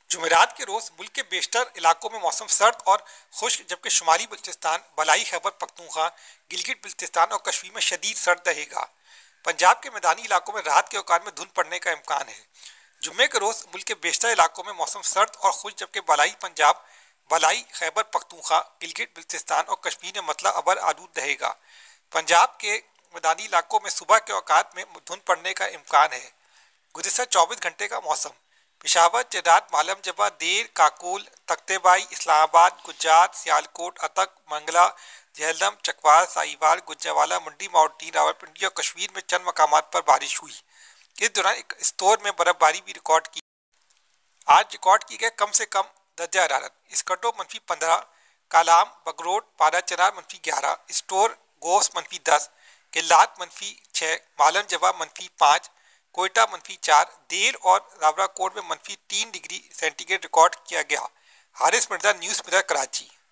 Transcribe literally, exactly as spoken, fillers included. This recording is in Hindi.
जुमेरात के रोज़ मुल्क के बेशतर इलाकों में मौसम सर्द और खुश्क, जबकि शुमाली बलूचिस्तान, बलाई खैबर पख्तूनख्वा, गिलगित बल्तिस्तान और कश्मीर में शदीद सर्द रहेगा। पंजाब के मैदानी इलाकों में रात के औकात में धुंध पड़ने का इम्कान है। जुम्मे के रोज़ मुल्क के बेशतर इलाकों में मौसम सर्द और खुश्क, जबकि बलाई पंजाब, बलाई खैबर पख्तूनख्वा, गिलगित बल्तिस्तान और कश्मीर में मतला अबर आलूद रहेगा। पंजाब के मैदानी इलाकों में सुबह के औकात में धुंध पड़ने का इम्कान है। गुज़िश्ता चौबीस घंटे का मौसम। पेशावर, चेरात, मालम जबा, देर, काकोल, तख्तेबाई, इस्लामाबाद, गुजरात, सियालकोट, अतक, मंगला, जहलम, चकवाल, साहिवाल, गुजरावाला, मंडी, माउंटीन, रावलपिंडी और कश्मीर में चंद मकामात पर बारिश हुई। इस दौरान एक स्टोर में बर्फबारी भी रिकॉर्ड की। आज रिकॉर्ड की गए कम से कम दर्जा हरारत। इसकटो मनफी पंद्रह, कालाम, बगरोट, पारा चनार मनफी ग्यारह, स्टोर गोस मनफी दस, किल्लात मनफी छः, मालन जबा मनफी पाँच, कोयटा मनफी चार, देर और रावराकोट में मनफी तीन डिग्री सेंटीग्रेड रिकॉर्ड किया गया। Haris Mirza, news mirror, Karachi.